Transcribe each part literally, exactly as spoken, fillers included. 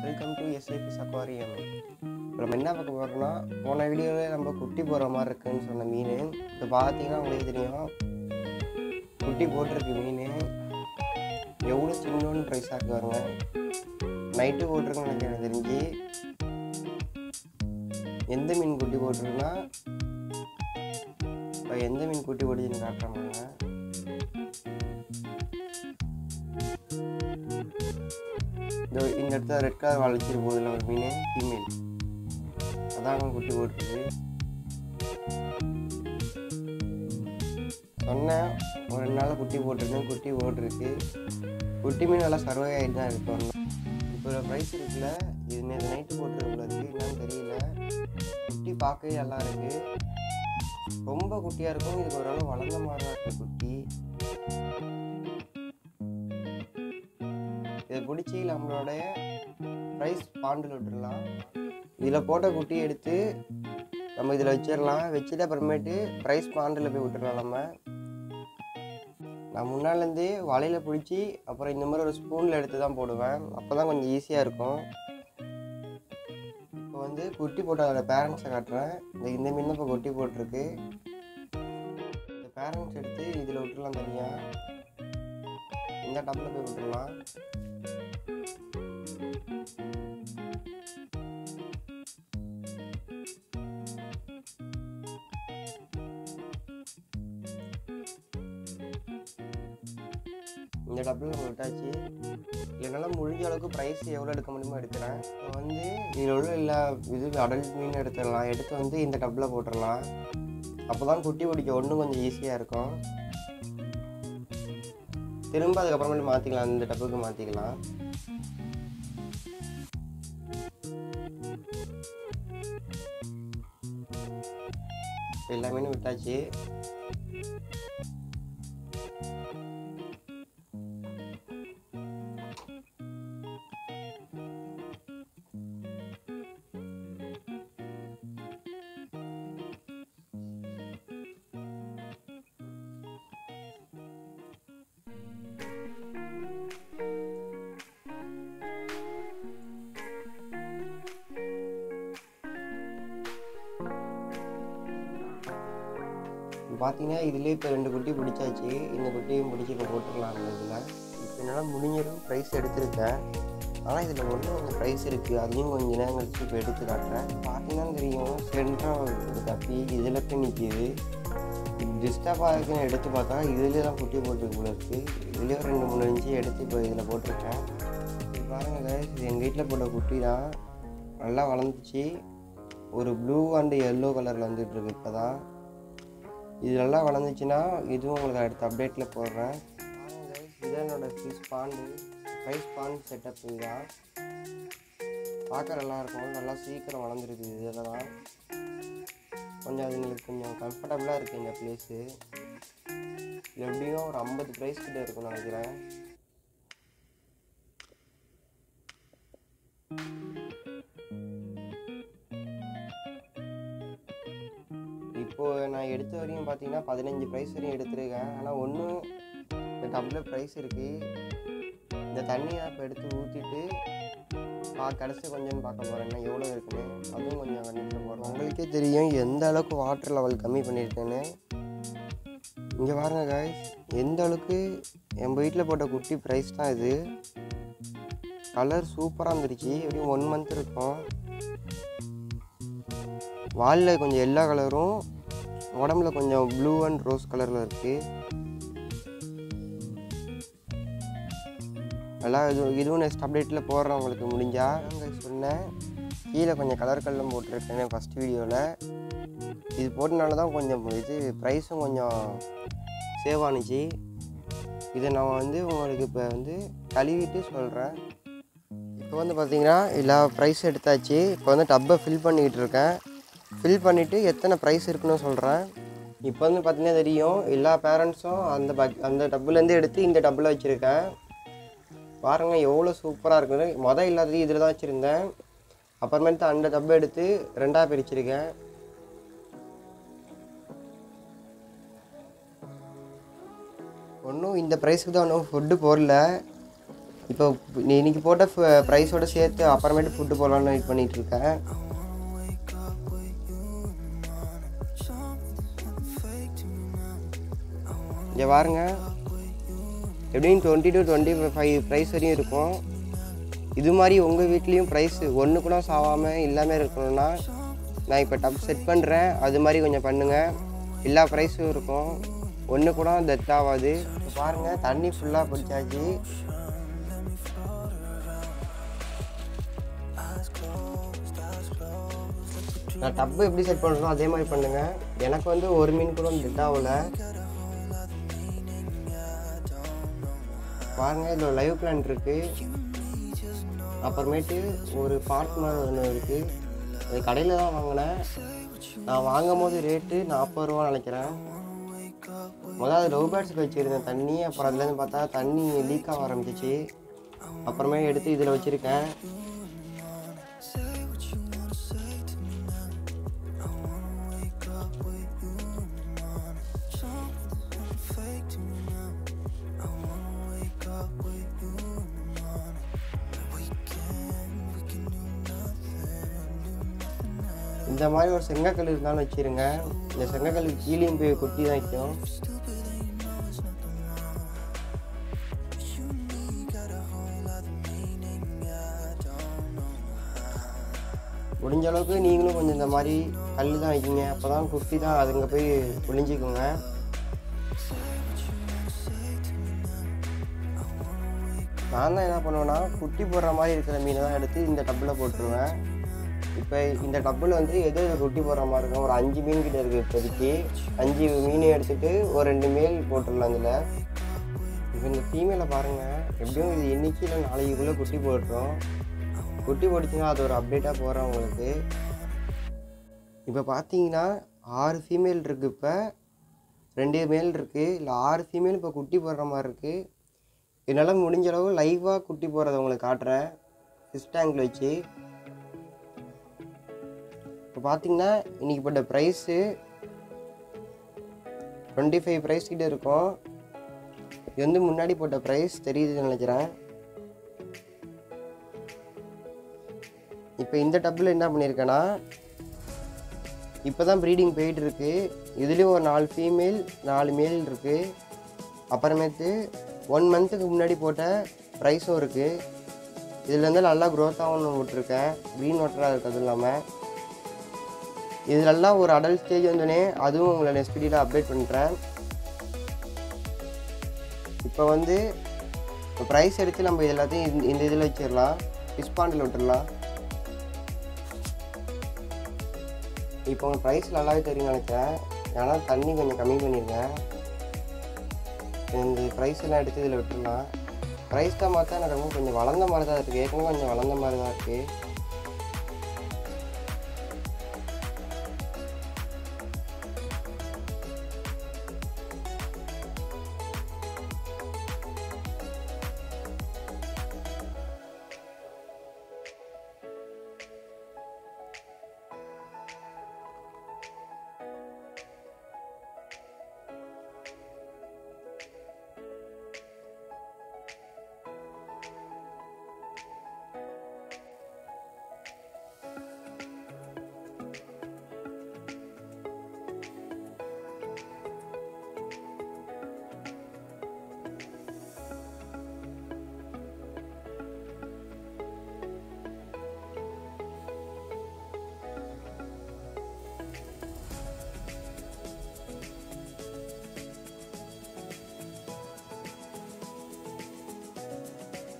Welcome to எஸ்ஏபிஸ் aquarium. இப்போ நம்ம என்ன பார்க்க போகிறோம்னா, போன வீடியோவில் நம்ம குட்டி போடுற மாதிரி இருக்குன்னு சொன்ன மீன் இப்போ பார்த்தீங்கன்னா உங்களுக்கு தெரியும், குட்டி போட்டிருக்கு மீன். எவ்வளோ சின்னோன்னு ப்ரைஸாக இருக்கு பாருங்க. நைட்டு போட்டிருக்குன்னு நினைக்கிறேன் எனக்கு தெரிஞ்சு. எந்த மீன் குட்டி போட்டிருக்குன்னா, இப்போ எந்த மீன் குட்டி போட்டுச்சுன்னு காட்டுறாங்க. இந்த இந்த இடத்துல ரெட் கலர் வளைச்சிட்டு போகுதுல ஒரு மீன், ஃபீமேல். அதான் குட்டி போட்டுருக்கு. சொன்னேன் ஒரு ரெண்டு நாள் குட்டி போட்டிருக்கேன், குட்டி போட்டிருக்கு. குட்டி மீன் நல்லா சர்வே ஆகிட்டு தான் இருக்கும். இப்போ ப்ரைஸ் இருக்குல்ல, இது நேற்று நைட்டு போட்டுருக்குள்ள இருக்குது, என்னன்னு தெரியல. குட்டி பார்க்கவே நல்லா இருக்குது, ரொம்ப குட்டியாக இருக்கும். இதுக்கு ஓரளவு வளர்ந்த மாதிரி தான் இருக்குது குட்டி. இதை பிடிச்சி நம்மளோடைய ப்ரைஸ் பாண்டில் விட்டுடலாம். இதில் போட்ட குட்டி எடுத்து நம்ம இதில் வச்சிடலாம். வச்சுட்டு அப்புறமேட்டு ப்ரைஸ் பாண்டில் போய் விட்டுடலாம். நம்ம நான் முன்னாலேருந்தே வலையில் பிடிச்சி அப்புறம் இந்த மாதிரி ஒரு ஸ்பூனில் எடுத்து தான் போடுவேன். அப்போ தான் கொஞ்சம் ஈஸியாக இருக்கும். இப்போ வந்து குட்டி போட்ட அதோட பேரண்ட்ஸை காட்டுறேன். இந்த இந்த மீன் இப்போ குட்டி போட்டிருக்கு. இந்த பேரண்ட்ஸ் எடுத்து இதில் விட்டுடலாம் தனியாக. இந்த டப்பில் போய் விட்டுடலாம். இந்த டப்பில் நம்ம விட்டாச்சு. இதனால் முடிஞ்ச அளவுக்கு ப்ரைஸ் எவ்வளோ எடுக்க முடியுமோ எடுக்கிறேன். இப்போ வந்து இதில் உள்ள எல்லா இது அடல்ட் மீன் எடுத்துடலாம். எடுத்து வந்து இந்த டப்பில் போட்டுடலாம். அப்போ தான் குட்டி பிடிக்க ஒன்றும் கொஞ்சம் ஈஸியாக இருக்கும். திரும்ப அதுக்கப்புறமேட்டு மாற்றிக்கலாம், இந்த டப்புக்கு மாற்றிக்கலாம். எல்லா மீனும் விட்டாச்சு. பார்த்தீங்கன்னா இதுலேயே இப்போ ரெண்டு குட்டி பிடிச்சாச்சு. இந்த குட்டியும் பிடிச்சி இப்போ போட்டுக்கலாம். அந்த இதில் இப்போ என்னால் முடிஞ்சிடும் ப்ரைஸ் எடுத்திருக்கேன். ஆனால் இதில் ஒன்றும் கொஞ்சம் ப்ரைஸ் இருக்குது, அதையும் கொஞ்சம் நேரம் கழிச்சு இப்போ எடுத்து காட்டுறேன். பார்த்தீங்கன்னா தெரியும், சென்ட்ராக ஒரு தப்பி இதில் போய் நிற்கிது. டிஸ்டர்பாக இருக்குன்னு எடுத்து பார்த்தா இதுலேயே தான் குட்டி போட்டுருக்கு போல இருக்குது. இதுலேயே ரெண்டு மூணு இன்ச்சு எடுத்து இப்போ இதில் போட்டிருக்கேன். இது பாருங்கள், இது எங்கள் வீட்டில் போட்ட குட்டி தான். நல்லா வளர்ந்துச்சு. ஒரு ப்ளூ அண்டு எல்லோ கலரில் வந்துட்டுருக்கு. இப்போ தான் இது நல்லா வளர்ந்துச்சுன்னா இதுவும் உங்களுக்கு அடுத்த அப்டேட்டில் போடுறேன். இதுதான் என்னோடய fish pond, fries pond setup. இதுதான் பார்க்க நல்லாயிருக்கும், நல்லா சீக்கிரம் வளர்ந்துருக்கு. இதில் தான் கொஞ்சம் அதுங்களுக்கு கொஞ்சம் கம்ஃபர்டபுளாக இருக்குது இந்த ப்ளேஸு. எப்படியும் ஒரு ஐம்பது ப்ரைஸ் கிட்டே இருக்கும்னு நினைக்கிறேன். இப்போது நான் எடுத்த வரையும் பார்த்தீங்கன்னா பதினஞ்சு ப்ரைஸ் வரையும் எடுத்துருக்கேன். ஆனால் ஒன்றும் இந்த டப்பில் ப்ரைஸ் இருக்குது. இந்த தண்ணியை இப்போ எடுத்து ஊற்றிட்டு பா கடைசி கொஞ்சம்னு பார்க்க போகிறேன் என்ன எவ்வளோ இருக்குன்னு. அதுவும் கொஞ்சம் கண்டிப்பாக போடுறேன். உங்களுக்கே தெரியும் எந்த அளவுக்கு வாட்டர் லெவல் கம்மி பண்ணியிருக்கேன்னு. இங்கே பாருங்க காய்ஸ், எந்த அளவுக்கு என் வீட்டில் போட்ட குட்டி ப்ரைஸ் தான் இது. கலர் சூப்பராக வந்துருச்சு. எப்படியும் ஒன் மந்த் இருக்கும். வாலில் கொஞ்சம் எல்லா கலரும், உடம்புல கொஞ்சம் ப்ளூ அண்ட் ரோஸ் கலரில் இருக்குது. நல்லா இது இதுவும் நெக்ஸ்ட் அப்டேட்டில் போடுறேன் உங்களுக்கு முடிஞ்சால். சொன்னேன் கீழே கொஞ்சம் கலர் கல்லும் போட்டிருக்கேன் ஃபஸ்ட் வீடியோவில். இது போட்டனால தான் கொஞ்சம் இது ப்ரைஸும் கொஞ்சம் சேவ் ஆணுச்சு. இதை நான் வந்து உங்களுக்கு இப்போ வந்து கழுவிட்டு சொல்கிறேன். இப்போ வந்து பார்த்திங்கன்னா எல்லா ப்ரைஸும் எடுத்தாச்சு. இப்போ வந்து டப்பை ஃபில் பண்ணிக்கிட்டு இருக்கேன். ஃபில் பண்ணிவிட்டு எத்தனை ப்ரைஸ் இருக்குன்னு சொல்கிறேன். இப்போ வந்து பார்த்திங்கன்னா தெரியும், எல்லா பேரண்ட்ஸும் அந்த பக் அந்த டப்புலேருந்து எடுத்து இந்த டப்பில் வச்சுருக்கேன். பாருங்கள் எவ்வளோ சூப்பராக இருக்குன்னு. மொதல் இல்லாதது இதில் தான் வச்சுருந்தேன். அப்புறமேட்டு அந்த டப்பை எடுத்து ரெண்டாக பிரிச்சுருக்கேன். ஒன்றும் இந்த ப்ரைஸுக்கு தான் ஒன்றும் ஃபுட்டு போடல. இப்போ நீ இன்னைக்கு போட்ட ப்ரைஸோட சேர்த்து அப்புறமேட்டு ஃபுட்டு போடலான்னு வெயிட் பண்ணிகிட்ருக்கேன். இங்கே பாருங்க, எப்படியும் twenty to twenty five fries வரையும் இருக்கும். இது மாதிரி உங்கள் வீட்லேயும் ப்ரைஸ் ஒன்று கூட சாவாமல் இல்லாமல் இருக்கணும்னா நான் இப்போ டப் செட் பண்ணுறேன். அது மாதிரி கொஞ்சம் பண்ணுங்கள். எல்லா ப்ரைஸும் இருக்கும், ஒன்று கூட டெத் ஆகாது. பாருங்கள், தண்ணி ஃபுல்லாக பிடிச்சாச்சு. நான் டப்பு எப்படி செட் பண்ணுறோம் அதே மாதிரி பண்ணுங்கள். எனக்கு வந்து ஒரு மீன் கூட டெத் ஆகலை. பாருங்கள், இதில் லைவ் பிளான்ட் இருக்குது. அப்புறமேட்டு ஒரு பாட் மாதிரி ஒன்று இருக்குது. அது கடையில் தான் வாங்கினேன். நான் வாங்கும் போது ரேட்டு நாற்பது ரூபா நினைக்கிறேன். முதல்ல அது லவ் பேர்ட்ஸுக்கு வச்சுருந்தேன் தண்ணி. அப்புறம் அதுலேருந்து பார்த்தா தண்ணி லீக் ஆக ஆரம்பிச்சிச்சு. அப்புறமே எடுத்து இதில் வச்சுருக்கேன். இந்த மாதிரி ஒரு செங்கக்கல் இருந்தாலும் வச்சுருங்க. இந்த செங்கக்கல்லுக்கு கீழேயும் போய் கொட்டி தான் வைக்கும். முடிஞ்ச அளவுக்கு நீங்களும் கொஞ்சம் இந்த மாதிரி கல் தான் வைக்கிங்க. அப்போ தான் குட்டி தான் அதுங்க போய் ஒளிஞ்சிக்குங்க. நான் தான் என்ன பண்ணுவேன்னா, குட்டி போடுற மாதிரி இருக்கிற மீனை தான் எடுத்து இந்த டப்பில் போட்டுருவேன். இப்போ இந்த டப்பில் வந்து எது எது குட்டி போடுற மாதிரி இருக்கும், ஒரு அஞ்சு மீன் கிட்ட இருக்குது இப்போதைக்கு. அஞ்சு மீனை எடுத்துகிட்டு ஒரு ரெண்டு மேல் போட்டுடலாம் இதில். இப்போ இந்த ஃபீமேலை பாருங்கள், எப்படியும் இது இன்னைக்கு இல்லை நாளைக்குள்ளே குட்டி போட்டுரும். குட்டி போட்டுச்சுன்னா அது ஒரு அப்டேட்டாக போகிறேன் உங்களுக்கு. இப்போ பார்த்தீங்கன்னா ஆறு ஃபீமேல் இருக்குது. இப்போ ரெண்டு மேல் இருக்குது, இல்லை ஆறு ஃபீமேல் இப்போ குட்டி போடுற மாதிரி இருக்குது. என்னால் முடிஞ்ச அளவு லைவாக குட்டி போடுறத உங்களுக்கு காட்டுறேன் ஃபிஷ் டேங்கில் வச்சு. இப்போ பார்த்தீங்கன்னா இன்றைக்கி போட்ட ப்ரைஸு டுவெண்ட்டி ஃபைவ் ப்ரைஸ் கிட்ட இருக்கும். இது வந்து முன்னாடி போட்ட ப்ரைஸ் தெரியுதுன்னு நினைக்கிறேன். இப்போ இந்த டப்பில் என்ன பண்ணியிருக்கேன்னா, இப்போ தான் ப்ரீடிங் போயிட்டுருக்கு. இதுலேயும் ஒரு நாலு ஃபீமேல் நாலு மேல் இருக்குது. அப்புறமேட்டு ஒன் மந்த்துக்கு முன்னாடி போட்ட ப்ரைஸும் இருக்குது. இதுலேருந்து நல்லா க்ரோத்தாகவும் விட்டுருக்கேன், க்ரீன் வாட்டராக இருக்குது. அது இல்லாமல் இதிலெல்லாம் ஒரு அடல்ட் ஸ்டேஜ் வந்தோடனே அதுவும் உங்களை நெக்ஸ்ட் வீடியோவில் அப்டேட் பண்ணுறேன். இப்போ வந்து இப்போ ப்ரைஸ் எடுத்து நம்ம இது எல்லாத்தையும் இந்த இதில் வச்சிடலாம், ஃபிஷ் பாண்டில் விட்டுடலாம். இப்போ உங்கள் ப்ரைஸ் நல்லாவே தெரியும் நினைக்கிறேன். ஏன்னா தண்ணி கொஞ்சம் கம்மி பண்ணியிருக்கேன். இந்த ப்ரைஸ் எல்லாம் எடுத்து இதில் விட்டுடலாம். ப்ரைஸ் தான் பார்த்தா எனக்கு ரொம்ப கொஞ்சம் வளர்ந்த மாதிரி தான் இருக்குது. ஏற்கனவே கொஞ்சம் வளர்ந்த மாதிரி தான் இருக்குது.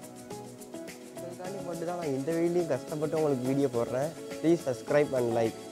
போட்டு தான் நான் இந்த வீடியோலையும் கஷ்டப்பட்டு உங்களுக்கு வீடியோ போடுறேன். Please subscribe and like.